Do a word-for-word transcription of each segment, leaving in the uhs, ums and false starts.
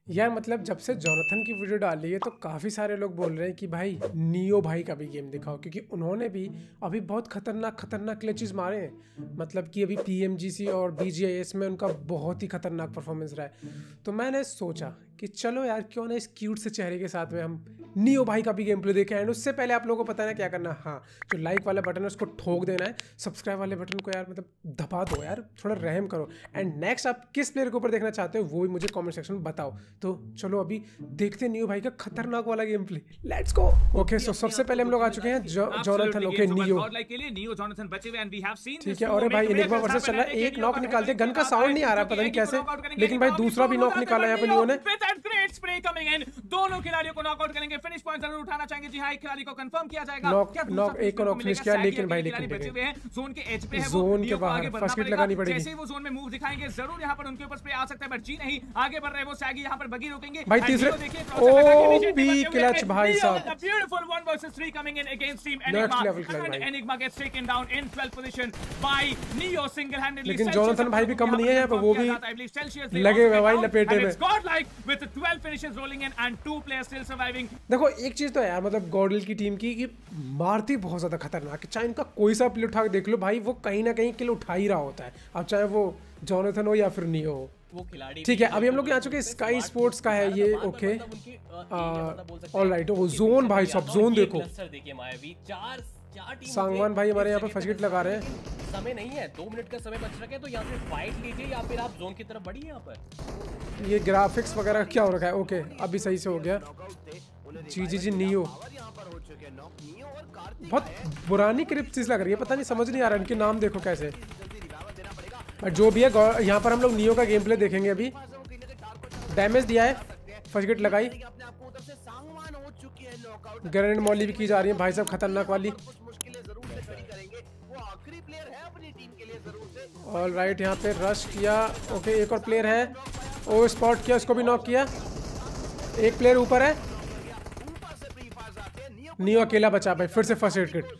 यार मतलब जब से जोनाथन की वीडियो डाली है तो काफ़ी सारे लोग बोल रहे हैं कि भाई नियो भाई का भी गेम दिखाओ, क्योंकि उन्होंने भी अभी बहुत खतरनाक खतरनाक क्लचेस मारे हैं। मतलब कि अभी पीएमजीसी और बीजीआईएस में उनका बहुत ही खतरनाक परफॉर्मेंस रहा है। तो मैंने सोचा कि चलो यार क्यों ना इस क्यूट से चेहरे के साथ में हम नियो भाई का भी गेम प्ले देखें। एंड उससे पहले आप लोगों को पता है ना क्या करना, हाँ जो लाइक वाला बटन है उसको ठोक देना है, सब्सक्राइब वाले बटन को यार मतलब दबा दो यार, थोड़ा रहम करो। एंड नेक्स्ट आप किस प्लेयर के ऊपर देखना चाहते हो वो भी मुझे कमेंट सेक्शन में बताओ। तो चलो अभी देखते हैं नियो भाई का खतरनाक वाला game play, let's go. Okay so सबसे पहले हम लोग आ चुके हैं जोनाथन। ओके नियो ठीक है। और भाई एनिग्मा वर्सेस चल रहा है, एक नॉक निकालते हैं, गन का साउंड नहीं आ रहा पता नहीं कैसे, लेकिन भाई दूसरा भी नॉक निकाला यहाँ पे नियो ने। दोनों खिलाड़ियों को नॉकआउट करेंगे, फिनिश पॉइंट जरूर उठाना चाहेंगे। जी हां, एक खिलाड़ी को कंफर्म किया जाएगा। नॉक नॉक एक को नॉक फिनिश किया, लेकिन भाई लेकिन बचे हुए हैं जोन के एज पे है, वो जोन के बाहर फर्स्ट हिट लगानी पड़ेगी। जैसे ही वो जोन में मूव दिखाएंगे जरूर यहां पर उनके ऊपर स्प्रे आ सकता है, बट जी नहीं, आगे बढ़ रहे हैं वो। सैगी यहां पर बगी रोकेंगे भाई तीसरे ओ बी क्लच भाई साहब, beautiful one versus three coming in against team Enigma, and Enigma gets taken down in twelfth position by Neo single handedly. लेकिन जोनाथन भाई भी कम नहीं है यहाँ पे, वो भी लगे हुए भाई लपेटे में। Godlike with twelve finishes rolling in and two players still surviving. देखो एक चीज तो है यार, मतलब गॉडल की टीम की कि मारती बहुत ज्यादा खतरनाक है। चाहे इनका कोई सा प्ले उठा के देख लो भाई, वो कहीं ना कहीं किल उठा ही रहा होता है, अब चाहे वो जोनाथन हो या फिर नियो हो। वो खिलाड़ी ठीक है। अभी हम लोग यहाँ चुके स्काई स्पोर्ट्स का है ये। Okay all right. वो जोन भाई सब जोन देखो, सांगवान भाई हमारे यहाँ पे फर्स्ट हिट लगा रहे हैं। समय नहीं है, दो मिनट का समय बच रहा है, तो यहाँ पे फाइट लीजिए या फिर आप जोन की तरफ बढ़िए। यहाँ पर ये ग्राफिक्स वगैरह क्या हो रखा है। ओके अभी सही से हो गया। जी जी जी नियो बहुत पुरानी क्रिप्स लग रही है, पता नहीं समझ नहीं आ रहा इनके नाम देखो कैसे। बट जो भी है यहाँ पर हम लोग नियो का गेम प्ले देखेंगे। अभी डैमेज दिया है, फर्स्ट हिट लगाई, ग्रैंड मॉली भी की जा रही है भाई साहब खतरनाक वाली। ऑल राइट यहाँ पे रश किया। ओके एक और प्लेयर है, ओ स्पॉट किया, उसको भी नॉक किया। एक प्लेयर ऊपर है, नियो अकेला बचा भाई, फिर से फर्स्ट एड किट।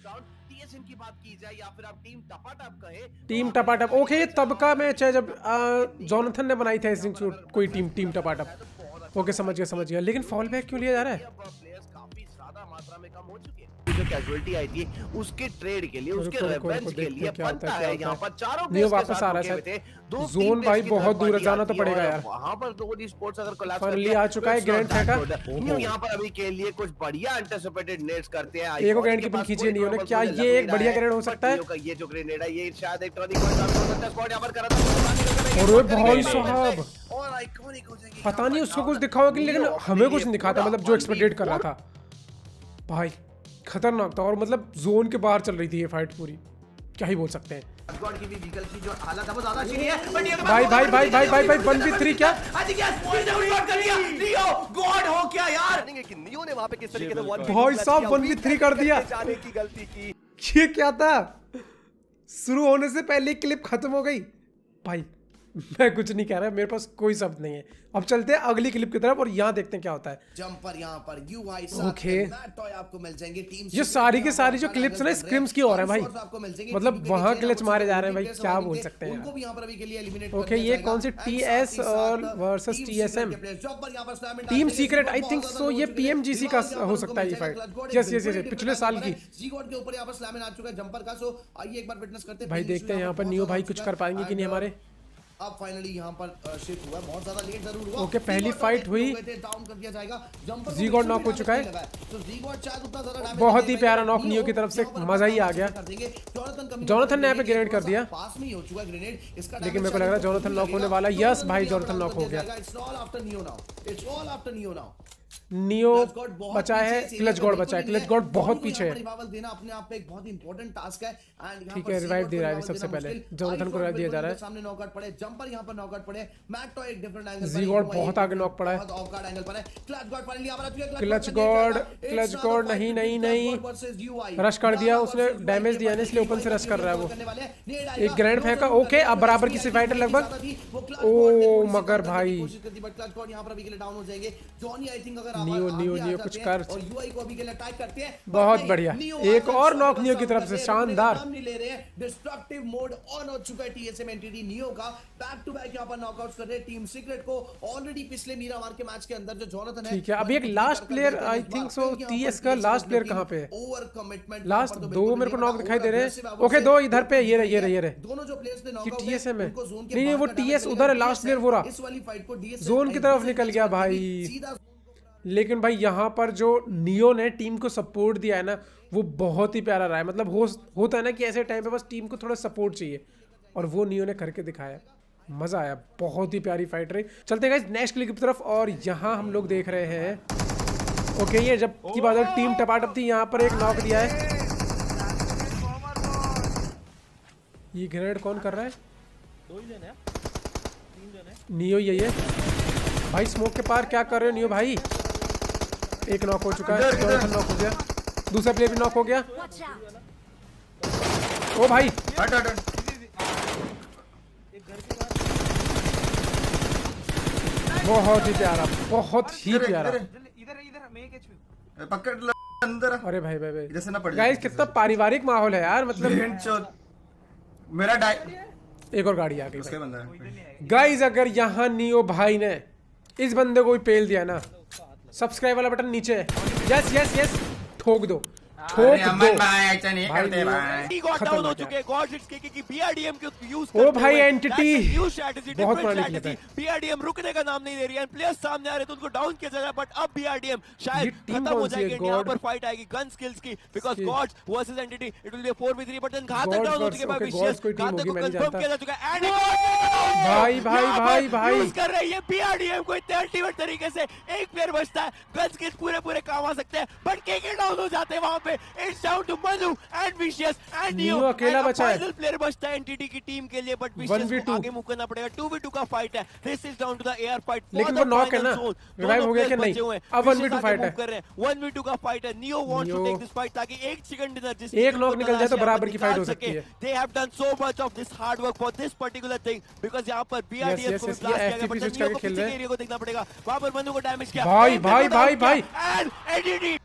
टीम टपाटप ओके ये तब का मैच है जब जोनाथन ने बनाई थी कोई टीम टीम टपाटप। ओके समझ गया समझ गया। लेकिन फॉल बैक क्यों लिया जा रहा है? जो कैजुअलिटी आई थी उसके ट्रेड के लिए, उसके रिवेंज के लिए बनता है। यहाँ पर चारों नियो वापस आ रहा है। जोन भाई बहुत दूर जाना तो पड़ेगा यार। वहाँ पर दो स्पोर्ट्स अगर कोलैप्स फाइनली आ चुका है ग्रैंड फेंका। नियो यहाँ पर अभी के लिए कुछ बढ़िया एंटिसिपेटेड नेट्स करते हैं। एक ग्रैंड की पिन खींची नियो ने, क्या ये एक बढ़िया ग्रैंड हो सकता है? ये जो ग्रेनेड है ये शायद एक टर्निंग पॉइंट हो सकता है। स्क्वाड यहाँ पर कर रहा था। अरे भाई साहब पता नहीं उसको कुछ दिखा होगा, लेकिन हमें कुछ नहीं दिखाता, मतलब जो एक्सपेक्टेड कर रहा था भाई खतरनाक था। और मतलब जोन के बाहर चल रही थी ये फाइट पूरी, क्या ही बोल सकते हैं। की भी व्हीकल की जो हालत है वो ज्यादा अच्छी नहीं है। भाई भाई भाई भाई भाई भाई वन वी थ्री क्या नियो गॉड हो क्या यार, कि नियो ने वहां पे किस तरीके से भाई साहब वन वी थ्री कर दिया। जाने की गलती की, ये क्या था? शुरू होने से पहले क्लिप खत्म हो गई भाई। मैं कुछ नहीं कह रहा, मेरे पास कोई शब्द नहीं है। अब चलते हैं अगली क्लिप की तरफ और यहाँ देखते हैं क्या होता है। जंपर यहाँ पर यूआई ओके टॉय आपको मिल जाएंगे। टीम ये सारी की सारी जो क्लिप्स ना स्क्रिम्स की हो रहा है भाई, मतलब वहाँ क्लिच मारे जा रहे हैं भाई, क्या बोल सकते हैं। ओके ये कौन सी टीएस और versus TSM team Secret, I think so ये पीएमजीसी का हो सकता है ये फाइट। यस यस यस पिछले साल की। जीगॉड के ऊपर यहाँ पर स्लैम आ चुका है जंपर का। सो आइए एक बार विटनेस करते हैं भाई, देखते हैं यहाँ पर नियो भाई कुछ कर पाएंगे कि नहीं हमारे। अब फाइनली यहाँ पर शिफ्ट हुआ, बहुत ज्यादा लेट जरूर हुआ। ओके पहली फाइट हुई, डाउन कर दिया जाएगा। जंपर जीगॉड नॉक हो चुका है। तो जीगॉड शायद उतना ज्यादा डैमेज, बहुत ही प्यारा नॉक नियो की तरफ से, मजा ही आ गया। जोनाथन ने यहाँ पे ग्रेनेड कर दिया, पास में ही हो चुका है ग्रेनेड इसका, लेकिन मेरे को लग रहा है जोनाथन नॉक होने वाला। यस भाई जोनाथन नॉक हो गया। It's all after Neo now, it's all after Neo now. Neo बचा है, क्लच गॉड बचा है। क्लच गॉड बहुत पीछे है। रिवाइवल देना अपने आप पे एक बहुत इंपॉर्टेंट टास्क है। एंड ठीक है रिवाइव दे रहा है सबसे पहले, जोनाथन को रिवाइव दिया जा रहा है। सामने नॉकआउट पड़े, जंपर यहां पर नॉकआउट पड़े, मैट टॉय एक डिफरेंट एंगल पर जीगॉड बहुत आगे नॉक पड़ा है, बहुत ऑफ गार्ड एंगल पर है। क्लच गॉड फाइनली आ रहा है। क्लच गॉड क्लच गॉड नहीं नहीं नहीं रश कर दिया उसने, डैमेज दिया ना इसलिए ओपन से रश कर रहा है वो। एक ग्रैंड फेंका। ओके अब बराबर की फाइट है लगभग। ओ मगर भाई कोशिश करती बट क्लच गॉड यहां पर अभी के लिए डाउन हो जाएंगे। जॉनी आई थिंक अगर नियो नियो नियो कुछ कर और यूआई को अभी के लिए अटैक करते हैं। बहुत बढ़िया, एक और नॉक नियो की तरफ से, शानदार। नहीं ले रहे हैं, डिस्ट्रक्टिव मोड ऑन हो चुका है टीएसएम एंटिटी नियो का। बैक टू बैक यहां पर नॉकआउट्स कर रहे हैं टीम सीक्रेट को। ऑलरेडी पिछले मीरामार के मैच के अंदर जो जोनाथन है, ठीक है। अभी एक last player, I think so TS का लास्ट प्लेयर कहां पे है? ओवर कमिटमेंट लास्ट दो मेरे को नॉक दिखाई दे रहे हैं। ओके, दो इधर पे, ये रहे ये रहे ये रहे दोनों जो प्लेयर्स ने नॉकआउट है टीएसएम है। नहीं नहीं, वो टीएस उधर है, लास्ट प्लेयर वो रहा, इस वाली फाइट को डीएस जोन की तरफ निकल गया भाई। लेकिन भाई यहाँ पर जो नियो ने टीम को सपोर्ट दिया है ना, वो बहुत ही प्यारा रहा है। मतलब हो होता है ना कि ऐसे टाइम पे बस टीम को थोड़ा सपोर्ट चाहिए, और वो नियो ने करके दिखाया। मजा आया, बहुत ही प्यारी फाइट रही। चलते हैं नेक्स्ट क्लिक की तरफ, और यहाँ हम लोग देख रहे हैं, ओके ये जब की बात है टीम टपाटप थी, यहाँ पर एक नॉक दिया है। ये ग्रेनेड कौन कर रहा है? दो ही जन है, तीन जन है। नियो यही है भाई, स्मोक के पार क्या कर रहे हो नियो भाई? एक नॉक हो चुका है, जोनाथन नॉक हो गया, दूसरा प्लेयर भी नॉक हो गया। ओ भाई हट हट हट, बहुत ही प्यारा, बहुत ही प्यारा। इधर इधर मैं एक एचपी पकड़ ल अंदर। अरे भाई भाई भाई, इधर से ना पड़ गाइस कितना पारिवारिक माहौल है यार। मतलब मेरा डाई, एक और गाड़ी आ गई उसके बंदा है गाइस। अगर यहाँ नियो भाई ने इस बंदे को भी पेल दिया ना, सब्सक्राइब वाला बटन नीचे है, यस यस यस, ठोक दो ठोक दो भाई, ऐसा नहीं करते भाई। डाउन हो चुके हैं गॉड इट्स के की बीआरडीएम को यूज ओ भाई एंटिटी न्यू स्ट्रेटजी, बहुत डिफरेंट पुरानी स्ट्रेटजी। बीआरडीएम रुकने का नाम नहीं ले रही है, प्लेयर्स सामने आ रहे तो उनको डाउन किया जा रहा है, बट अब बीआरडीएम शायद खत्म हो जाएगी। यहां पर फाइट आएगी गन स्किल्स की, because gods versus Entity, it will be a four v three. But then Ghatak down हो चुके हैं भाई, विशियस घातक को कंफर्म किया जा चुका है। एंड भाई भाई भाई भाई यूज कर रहे हैं बीआरडीएम को इतने अल्टीमेट तरीके से। एक प्लेयर बचता है, गन स्किल्स पूरे पूरे काम आ सकते हैं, बट केके डाउन हो जाते हैं वहां पे। It's down to Manu and Vicious and Neo, अकेला बचा है। फाइनल प्लेयर बचता है एनटीटी की टीम के लिए, बट Vicious को आगे मूव करना पड़ेगा। टू वी टू का फाइट है, this is down to the air fight. लेकिन वो नॉक है ना, रिवाइव हो गया कि नहीं? अब वन वी टू फाइट है, वन वी टू का फाइट है। Neo wants to take this fight ताकि एक चिकन डिनर जिस एक नॉक निकल जाए तो बराबर की फाइट हो सकती है। They have done so much of this hard work for this particular thing, because यहां पर बीआरडीएम को ब्लास्ट किया गया, बट नियो को पीछे के एरिया को देखना पड़ेगा। वहां पर मनु को डैमेज किया भाई भाई भाई भाई एंड एनटीटी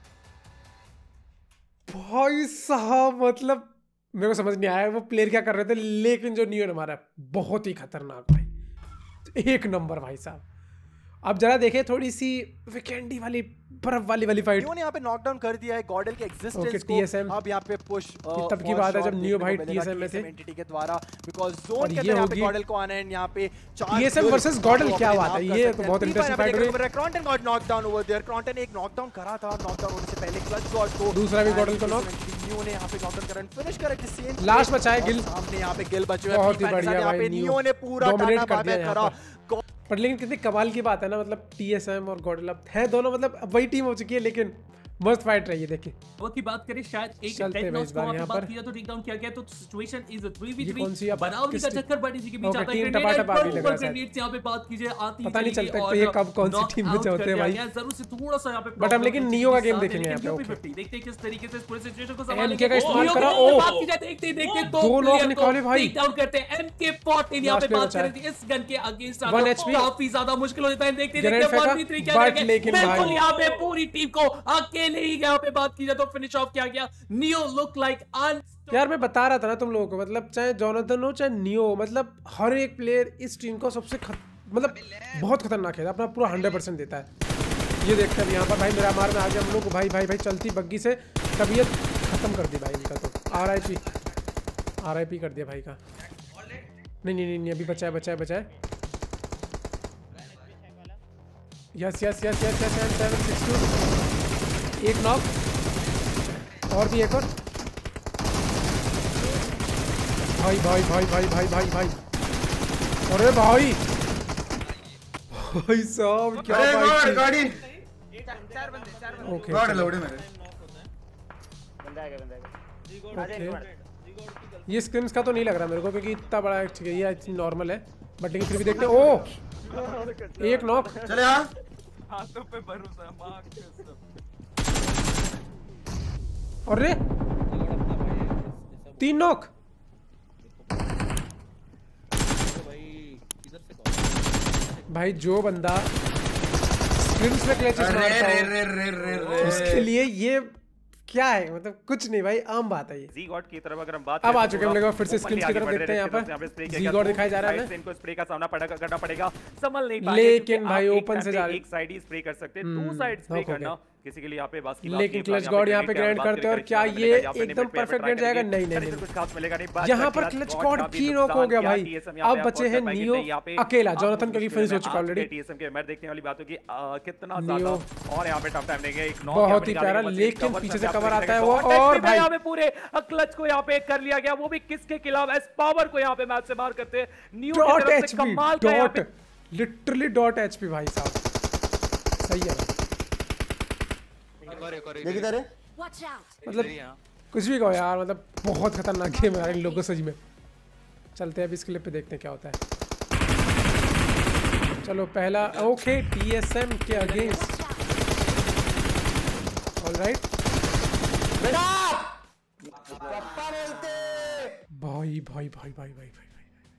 भाई साहब। मतलब मेरे को समझ नहीं आया वो प्लेयर क्या कर रहे थे, लेकिन जो नियो ने मारा बहुत ही खतरनाक भाई, एक नंबर भाई साहब। अब जरा देखें थोड़ी सी वीकेंडी वाली बर्फ वाली वाली फाइट। नियो ने यहाँ पे नॉकडाउन कर दिया है गॉडल के एग्जिस्टेंस okay, को। टीएसएम अब यहाँ पे पुश तब की बात है जब नियो भाई टीएसएम में थे, एंटिटी के द्वारा, बिकॉज़ जोन के अंदर यहाँ पे गॉडल को आना है। यहाँ पे टीएसएम वर्सेस गॉडल, क्या बात है, ये तो बहुत इंटरेस्टिंग फाइट रही है। क्रॉन्टन गॉट नॉकडाउन ओवर देयर, क्रॉन्टन एक नॉकडाउन करा था, नॉकडाउन होने से पहले क्लच गॉड को, दूसरा भी गॉडल को नॉक। नियो ने यहाँ पे नॉकडाउन करा, फिनिश करा कि सेम लास्ट बचाए गिल, सामने यहाँ पे गिल बचे हुए हैं। बहुत ही बढ़िया भाई, नियो ने पूरा डोमिनेट कर दिया करा। पर लेकिन कितनी कमाल की बात है ना, मतलब टीएसएम और गॉडल अब है दोनों, मतलब वही टीम हो चुकी है, लेकिन मस्त फाइट रही है। देखिए वो की बात करें, शायद एक चलते हैं इस बार यहाँ पर किया तो टेक डाउन किया गया, तो situation is a three v ये थ्री। कौन सी अब बनावटी का किस चक्कर बड़ी जी के बीच ओके, आता है। टीम टपाटप आ रही लग रहा है शायद। ग्रेनेड्स यहाँ पे बात कीजिए आती पता नहीं चलेगी चलता और कि ये कब कौन सी knock टीम में out चलते कर हैं दिया भाई। गया। जरूर से थोड़ा सा यहाँ पे बट हम लेकिन नियो का गेम साथ है, देखेंगे यहाँ पे, लेकिन ओके। देखते हैं किस तरीके से इस पूरे सिचुएशन को एमके संभालेंगे। का इस्तेमाल नियो करा, की ओ बात की जाए, देखते ही देखते दो दो लोग player को निकाले भाई। take down करते हैं। एमके फोर्टीन यहाँ पे Last player बात बचा है। करें इस गन के अगेंस्ट One H P काफी ज्यादा मुश्किल हो जाता है। देखते Grenade देखते फेंका, वन वी थ्री क्या but करेंगे। लेकिन बिल्कुल भाई- यहाँ पे पूरी टीम को अकेले ही यहाँ पे बात की जाए तो फिनिश ऑफ किया गया। नियो लुक लाइक अन यार मैं बता रहा था ना तुम लोगों को, मतलब चाहे जोनाथन हो चाहे नियो, मतलब हर एक प्लेयर इस टीम को सबसे खत, मतलब बहुत खतरनाक है, अपना पूरा हंड्रेड परसेंट देता है। ये देखते हैं यहाँ पर भाई मेरा मार में आ गया हम लोग को, भाई भाई भाई चलती बग्गी से तबीयत खत्म कर दी भाई इनका, तो R I P R I P कर दिया भाई का। नहीं नहीं नहीं, नहीं अभी बचाए बचाए बचाए। Yes yes yes yes yes seven six two, एक नॉक और भी एक और। भाई भाई भाई भाई भाई भाई भाई अरे भाई भाई साहब क्या अरे फाइट थी। गाड़ी ओके गाड़ी लोड़े मेरे ओके, ये स्क्रिम्स का तो नहीं लग रहा मेरे को, क्योंकि इतना बड़ा ठीक है, ये नॉर्मल है, बट लेकिन फिर भी देखते हैं। ओ एक नॉक, चले हाँ हाथों पे भरोसा मां कसम। अरे तीन नॉक भाई। जो बंदा स्क्रिम्स में क्लचेस अरे मारता रे हूं, रे रे रे रे उसके लिए ये क्या है, मतलब कुछ नहीं भाई, आम बात है ये। ज़ीगॉड की तरफ अगर हम बात अब आ करें चुके हम लोग फिर से स्क्रीन की तरफ देखते हैं। यहाँ पर ज़ीगॉड दिखाई जा रहा है, इनको स्प्रे का सामना पड़ेगा करना पड़ेगा, संभल नहीं पाएंगे, लेकिन भाई ओपन से जा रहे, एक साइड ही स्प्रे कर सकते हैं, टू साइड स्प्रे करना किसी के लिए यहाँ पे बात की, लेकिन क्लच गॉड यहाँ पे ग्रैंड करते हैं और क्या ये एकदम परफेक्ट ग्रैंड जाएगा? नहीं नहीं नहीं, कुछ खास मिलेगा नहीं। यहाँ पर क्लच गॉड की नॉक हो गया भाई। अब बचे हैं नियो अकेला, जोनाथन क्योंकि फिनिश हो चुका ऑलरेडी। टीएसएम के मैच देखने वाली बात होगी कितना ज्यादा, और यहाँ पे टफ टाइम लेंगे, एक नॉक बहुत ही प्यारा, लेकिन पीछे से कवर आता है वो, और भाई यहाँ पे पूरे क्लच को यहाँ पे कर लिया गया, वो भी किसके खिलाफ? एस पावर को यहाँ पे मैच से बाहर करते हैं। Neo dot HP, dot literally dot HP भाई साहब, सही है मतलब कुछ भी कहो यार, मतलब बहुत खतरनाक गेम है इन लोगों सच में। चलते हैं अब इस क्लिप पे देखते हैं क्या होता है। चलो पहला ओके टीएसएम के अगेंस्ट, ऑलराइट भाई भाई भाई भाई भाई भाई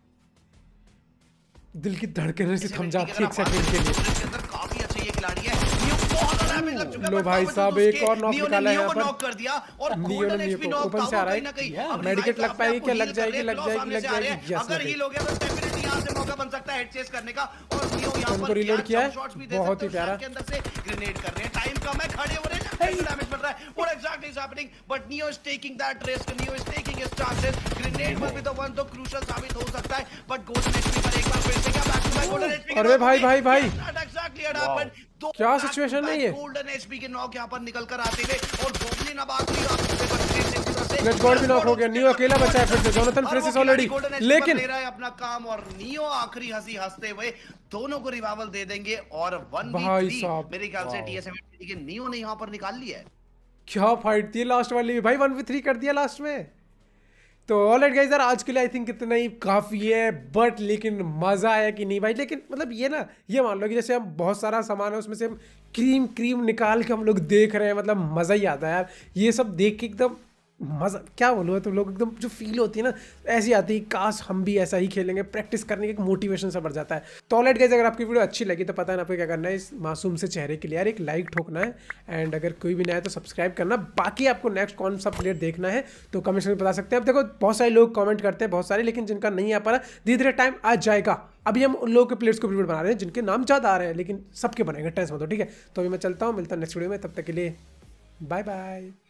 दिल की धड़कन से थम जाती है एक सेकंड के लिए। काफी अच्छा ये खिलाड़ी है, नियो बहुत डैमेज लग चुका है। लो भाई साहब एक और नॉक निकाला है यहाँ पर, नॉक कर दिया और नियो ने नियो को ऊपर से आ रहा है, मेडिकेट लग पाएगी क्या? लग जाएगी लग जाएगी लग जाएगी, यस अगर हील हो गया तो डेफिनेटली यहां से मौका बन सकता है हेड चेस करने का। और नियो यहां पर रीलोड किया है, बहुत ही प्यारा, के अंदर से ग्रेनेड कर रहे हैं, टाइम कम है, खड़े हो रहे हैं, डैमेज पड़ रहा है। What exactly is happening, but Neo is taking that risk, Neo is taking his chances. Grenade will be the one तो क्रूशियल साबित हो सकता है, बट गोल्डन एचपी पर एक बार फिर से क्या back to back golden HP. अरे भाई भाई भाई एग्जैक्टली व्हाट हैपेंड, क्या सिचुएशन है ये? गोल्डन एचपी के नॉक यहां पर निकल कर आते थे और गोब्लिन अब आखिरी आपसे क्लच गॉड भी नॉक हो गया, नियो अकेला बचा है फिर से, जोनाथन फ्रेसिस ऑलरेडी, लेकिन ले रहा है अपना काम और नियो आखिरी हंसी हंसते हुए दोनों को रिवाइवल दे देंगे और वन वी थ्री मेरे ख्याल से टीएसएम के नियो ने यहां पर निकाल लिया है। क्या फाइट थी लास्ट वाली भी भाई, वन वी थ्री कर दिया लास्ट में। तो ऑलराइट गाइस यार, आज के लिए आई थिंक इतना ही काफ़ी है, बट लेकिन मज़ा आया कि नहीं भाई? लेकिन मतलब ये ना, ये मान लो कि जैसे हम बहुत सारा सामान है उसमें से हम क्रीम क्रीम निकाल के हम लोग देख रहे हैं, मतलब मज़ा ही आता है यार ये सब देख के, एकदम मज़ा, क्या बोलूँ तुम लोग, एकदम जो फील होती है ना ऐसी आती है, काश हम भी ऐसा ही खेलेंगे, प्रैक्टिस करने का एक मोटिवेशन सा बढ़ जाता है। तो ऑलराइट गाइस, अगर आपकी वीडियो अच्छी लगी तो पता है ना आपको क्या करना है, इस मासूम से चेहरे के लिए यार एक लाइक ठोकना है, एंड अगर कोई भी नया है तो सब्सक्राइब करना। बाकी आपको नेक्स्ट कौन सा प्लेयर देखना है तो कमेंट में बता सकते हैं। अब देखो बहुत सारे लोग कमेंट करते हैं, बहुत सारे, लेकिन जिनका नहीं आ पा रहा, धीरे धीरे टाइम आ जाएगा। अभी हम उन लोगों के प्लेयर्स को वीडियो बना रहे हैं जिनके नाम ज़्यादा आ रहे हैं, लेकिन सबके बनेंगे, टेंशन मत लो, ठीक है? तो अभी मैं चलता हूँ, मिलता हूँ नेक्स्ट वीडियो में, तब तक के लिए बाय बाय।